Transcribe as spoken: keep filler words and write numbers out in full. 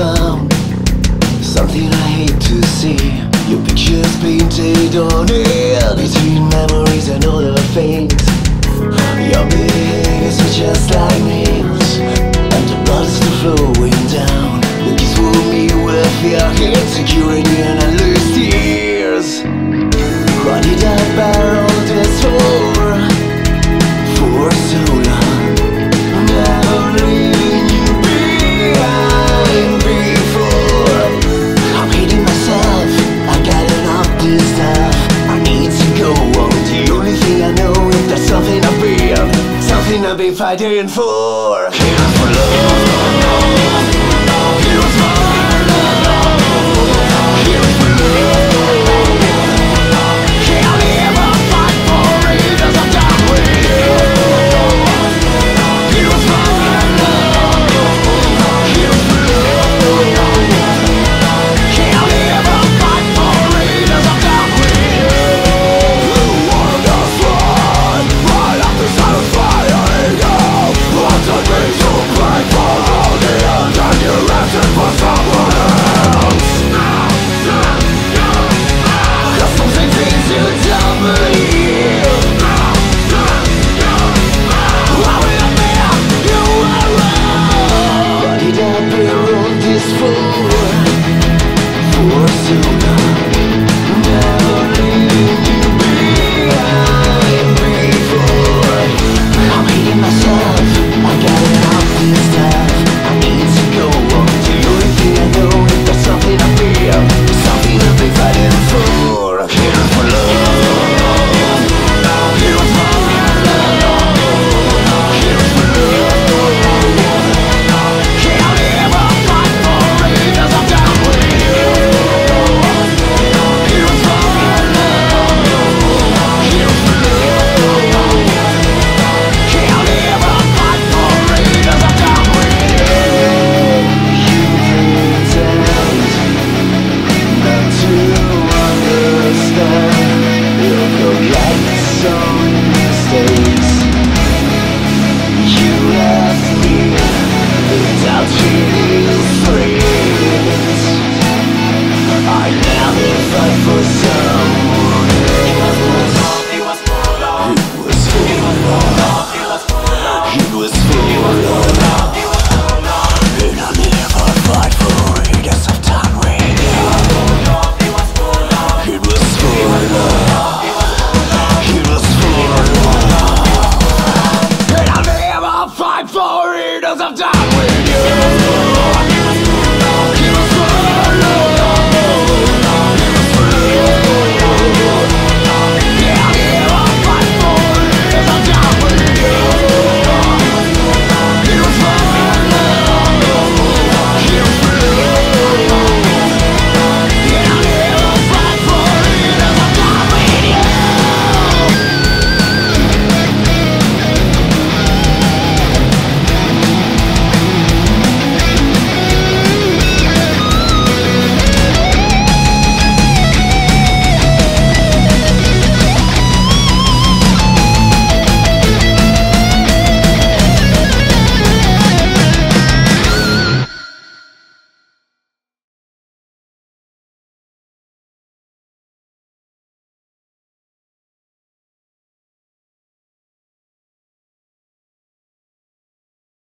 found something I hate to see. Your pictures painted on it, between memories and other things. Your behaviors are just like nails, and the blood is still flowing down. You kiss for me with your insecurity and endless tears. What did I bear all this for? For so long, never leaving you behind before. I'm hating myself, I got enough of this stuff. I need to go on. The only thing I know is there's something I've been, something I've been fighting for.